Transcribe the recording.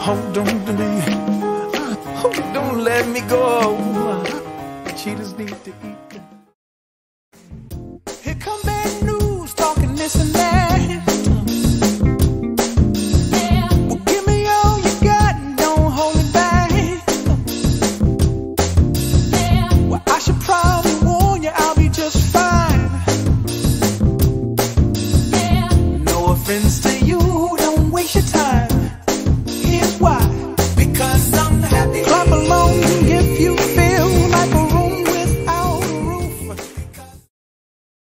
hold on to me. Don't let me go. Cheetahs need to eat. Here come bad news, talking this and that. Yeah. Well, give me all you got and don't hold it back. Yeah. Well, I should probably warn you, I'll be just fine. Yeah. No offense to you, don't waste your time.